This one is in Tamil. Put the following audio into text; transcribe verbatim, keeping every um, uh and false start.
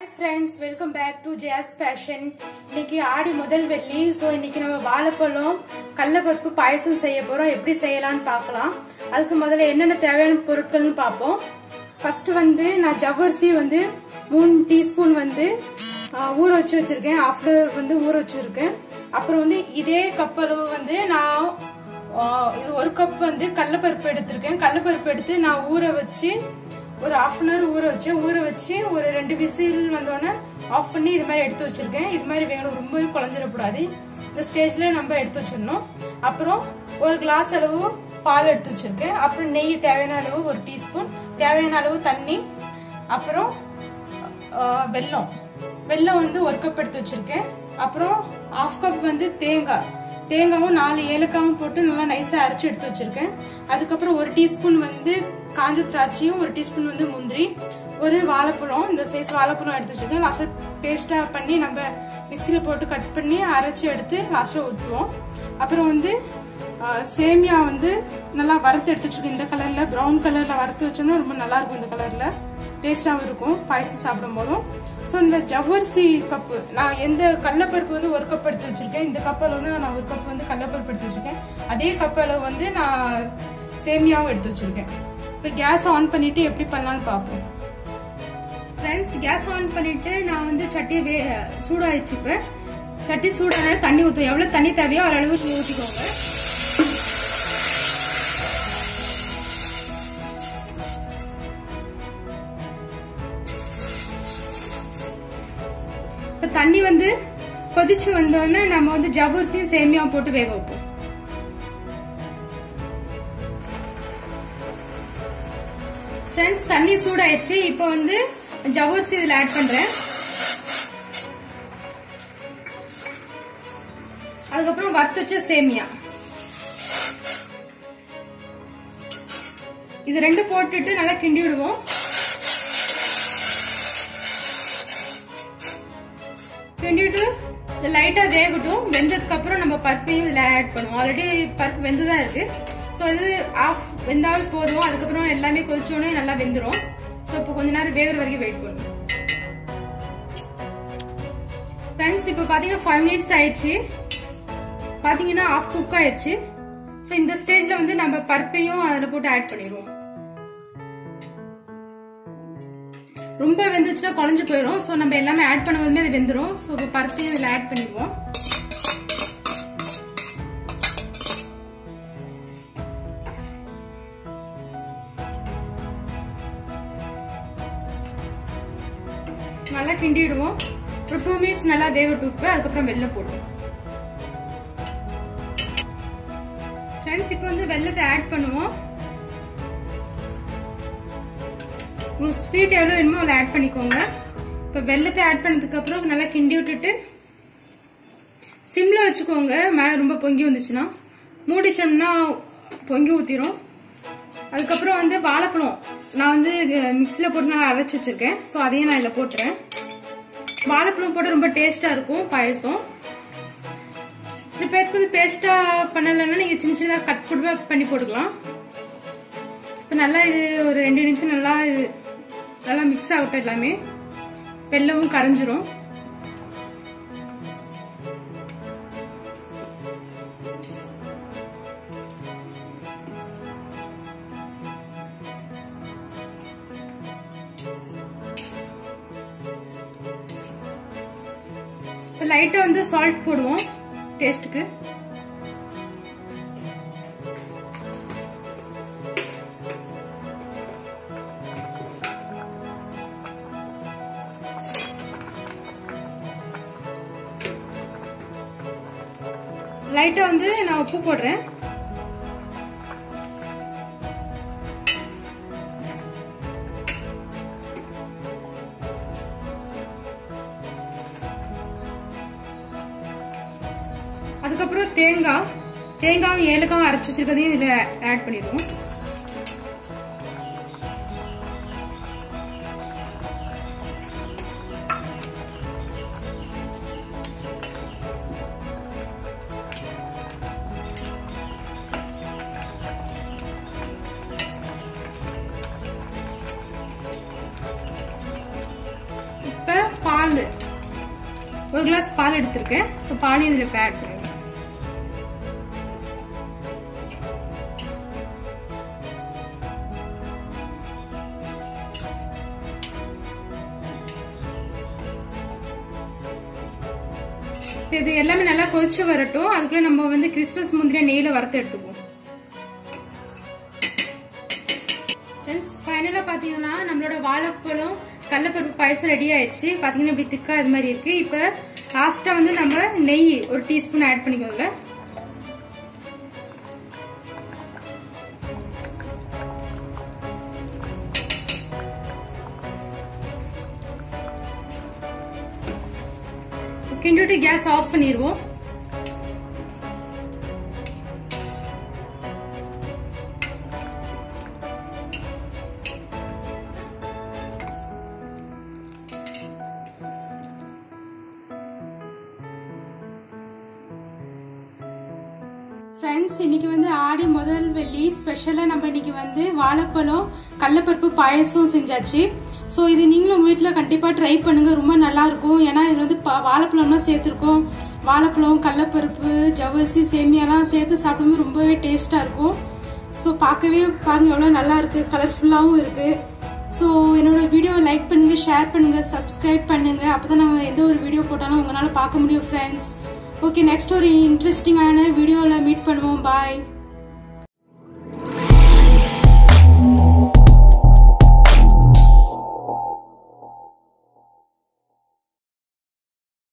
फ्रेंड्स वेलकम बैक टू जैस फैशन இன்னைக்கு ஆடி முதல் வெள்ளி சோ இன்னைக்கு நம்ம வாழைப்பழம் கடலைப்பருப்பு பாயசம் செய்ய போறோம் எப்படி செய்யலாம்னு பார்க்கலாம் அதுக்கு முதல்ல என்னென்ன தேவையான பொருட்கள்னு பாப்போம் ஃபர்ஸ்ட் வந்து நான் ஜவ்வரிசி வந்து மூணு டீஸ்பூன் வந்து ஊற வச்சு வச்சிருக்கேன் half hour வந்து ஊற வச்சிருக்கேன் அப்புறம் வந்து இதே கப் அளவு வந்து நான் இது ஒரு கப் வந்து கடலைப்பருப்பு எடுத்துர்க்கேன் கடலைப்பருப்பு எடுத்து நான் ஊற வச்சு ஒரு half an hour ஊற வச்சு ஊற வச்சு ஒரு ரெண்டு விசில் வந்தோனே ஆஃப் பண்ணி இது மாதிரி எடுத்து வச்சிருக்கேன் இது மாதிரி வேணும் ரொம்ப குழஞ்சிர கூடாது இந்த ஸ்டேஜ்ல நம்ம எடுத்து வச்சிரணும் அப்புறம் ஒரு கிளாஸ் அளவு பால் எடுத்து வச்சிருக்கேன் அப்புறம் நெய் தேவையான அளவு ஒரு டீஸ்பூன் தேவையான அளவு தண்ணி அப்புறம் வெல்லம் வெல்லம் வந்து ஒரு கப் எடுத்து வச்சிருக்கேன் அப்புறம் half கப் வந்து தேங்காய் தேங்காவும் நாலு ஏலக்காவும் போட்டு நல்லா நைஸா அரைச்சு எடுத்து வச்சிருக்கேன் அதுக்கப்புறம் ஒரு டீஸ்பூன் வந்து காஞ்ச திராட்சையும் ஒரு டீஸ்பூன் வந்து முந்திரி ஒரு வாழைப்பழம் இந்த சைஸ் வாழைப்பழம் எடுத்து வச்சிருக்கேன் லாஸ்ட்ல பேஸ்டா பண்ணி நம்ம மிக்சியில போட்டு கட் பண்ணி அரைச்சு எடுத்து லாஸ்ட்ல ஊற்றுவோம் அப்புறம் வந்து சேமியா வந்து நல்லா வறுத்து எடுத்து வச்சிருக்கோம் இந்த கலர்ல ப்ரௌன் கலர்ல வறுத்து வச்சோம்னா ரொம்ப நல்லா இருக்கும் இந்த கலர்ல டேஸ்டாவும் இருக்கும் பாயசம் சாப்பிடும் போதும் ஸோ இந்த ஜவ்வரிசி கப்பு நான் எந்த கடலைப்பருப்பு வந்து ஒரு கப் எடுத்து வச்சிருக்கேன் இந்த கப் அளவு வந்து நான் ஒரு கப் வந்து கடலைப்பருப்பு எடுத்து வச்சிருக்கேன் அதே கப் அளவு வந்து நான் சேமியாவும் எடுத்து வச்சிருக்கேன் இப்போ கேஸ் ஆன் பண்ணிட்டு எப்படி பண்ணலாம்னு பார்ப்போம் ஃப்ரெண்ட்ஸ் கேஸ் ஆன் பண்ணிட்டு நான் வந்து சட்டியை சூடாயிடுச்சு இப்போ சட்டி சூடான தண்ணி ஊற்றும் எவ்வளோ தண்ணி தேவையோ ஒரு அளவு நீ ஊற்றிக்கோங்க இப்போ தண்ணி வந்து கொதிச்சு வந்தோடனே நம்ம வந்து ஜவ்வரிசியும் சேமியாவும் போட்டு வேக வைப்போம் ஃப்ரெண்ட்ஸ் தண்ணி சூடாயிடுச்சு இப்போ வந்து ஜவ்வரிசி இதுல ஆட் பண்றேன் அதுக்கப்புறம் வறுத்து வச்ச சேமியா இது ரெண்டு போட்டுட்டு நல்லா கிண்டி விடுவோம் கிண்டிட்டு லைட்டா வேகட்டும் வெந்ததுக்கு அப்புறம் நம்ம பருப்பையும் இதுல ஆட் பண்ணுவோம் ஆல்ரெடி பருப்பு வெந்துதான் இருக்கு ஸோ இது ஆஃப் வெந்தாவே போதும் அதுக்கப்புறம் எல்லாமே கொதிச்சோடனே நல்லா வெந்துடும் ஸோ இப்போ கொஞ்ச நேரம் வேகிற வரைக்கும் வெயிட் பண்ணுவோம் ஃப்ரெண்ட்ஸ் இப்போ பார்த்தீங்கன்னா ஃபைவ் மினிட்ஸ் ஆயிடுச்சு பார்த்தீங்கன்னா ஆஃப் குக் ஆயிடுச்சு ஸோ இந்த ஸ்டேஜ்ல வந்து நம்ம பருப்பையும் அதில் போட்டு ஆட் பண்ணிடுவோம் ரொம்ப வெந்துச்சுன்னா குழஞ்சு போயிடும் ஸோ நம்ம எல்லாமே ஆட் பண்ணும்போதுமே அது வெந்துடும் ஸோ இப்போ பருப்பையும் இதில் ஆட் பண்ணிடுவோம் நல்லா கிண்டிடுவோம் ஒரு டூ மினிட்ஸ் நல்லா வேகட்டும் இப்போ அதுக்கப்புறம் வெல்லம் போடுவோம் ஃப்ரெண்ட்ஸ் இப்போ வந்து வெல்லத்தை ஆட் பண்ணுவோம் உங்களுக்கு ஸ்வீட் எவ்வளோ வேணுமோ அதில் ஆட் பண்ணிக்கோங்க இப்போ வெல்லத்தை ஆட் பண்ணதுக்கு அப்புறம் நல்லா கிண்டி விட்டுட்டு சிம்ல வச்சுக்கோங்க மேலே ரொம்ப பொங்கி வந்துச்சுன்னா மூடிச்சோம்னா பொங்கி ஊற்றிடும் அதுக்கப்புறம் வந்து வாழைப்பழம் நான் வந்து மிக்சியில் போட்டு நல்லா அரைச்சி வச்சிருக்கேன் ஸோ அதையும் நான் இதில் போட்டுறேன் வாழைப்பழம் போட்டு ரொம்ப டேஸ்டாக இருக்கும் பாயசம் சில பேருக்கு வந்து பேஸ்ட்டாக பண்ணலைன்னா நீங்கள் சின்ன சின்னதாக கட் போட்டு பண்ணி போட்டுக்கலாம் இப்போ நல்லா இது ஒரு ரெண்டு நிமிஷம் நல்லா இது நல்லா மிக்ஸ் ஆகட்டும் எல்லாமே வெல்லமும் கரைஞ்சிரும் லைட்டா வந்து சால்ட் போடுவோம் டேஸ்ட்டுக்கு லைட்டா வந்து நான் உப்பு போடுறேன் அதுக்கப்புறம் தேங்காய் தேங்காயும் ஏலக்காயும் அரைச்சு வச்சிருக்கதையும் இதுல ஆட் பண்ணிடுவோம் இப்ப பால், ஒரு கிளாஸ் பால் எடுத்திருக்கேன். ஸோ பாலையும் இதில் ஆட் பண்ணுங்க. இது எல்லாமே நல்லா கொதிச்சு வரட்டும். அதுக்குள்ள நம்ம வந்து கிறிஸ்மஸ் முந்திரியா நெய்ல வறுத்து எடுத்துக்குவோம். ஃப்ரெண்ட்ஸ், ஃபைனலா பாத்தீங்கன்னா நம்மளோட வாழைப்பழம் கடலைப்பருப்பு பாயசம் ரெடி ஆயிடுச்சு. பாத்தீங்கன்னா இப்படி திக்கா இது மாதிரி இருக்கு. இப்ப லாஸ்டா வந்து நம்ம நெய் ஒரு டீஸ்பூன் ஆட் பண்ணிக்கோங்க. கிண்டிட்டு கேஸ் ஆஃப் பண்ணிடுவோம். ஃப்ரெண்ட்ஸ், இன்னைக்கு வந்து ஆடி முதல் வெள்ளி ஸ்பெஷலா நம்ம இன்னைக்கு வந்து வாழைப்பழம் கடலைப்பருப்பு பாயசம் செஞ்சாச்சு. ஸோ இது நீங்களும் உங்க வீட்டில் கண்டிப்பா ட்ரை பண்ணுங்க, ரொம்ப நல்லா இருக்கும். ஏன்னா இது வந்து வாழைப்பழம்லாம் சேர்த்துருக்கோம். வாழைப்பழம், கடலைப்பருப்பு, ஜவ்வரிசி, சேமியாலாம் சேர்த்து சாப்பிடும்போது ரொம்பவே டேஸ்டா இருக்கும். ஸோ பார்க்கவே பாருங்க எவ்வளோ நல்லா இருக்கு, கலர்ஃபுல்லாகவும் இருக்கு. ஸோ என்னோட வீடியோ லைக் பண்ணுங்க, ஷேர் பண்ணுங்க, சப்ஸ்கிரைப் பண்ணுங்க. அப்பதான் நாங்கள் எந்த ஒரு வீடியோ போட்டாலும் உங்களால பார்க்க முடியும் ஃப்ரெண்ட்ஸ். ஓகே, நெக்ஸ்ட் ஒரு இன்ட்ரெஸ்டிங்கான வீடியோவில் மீட் பண்ணுவோம். பாய்.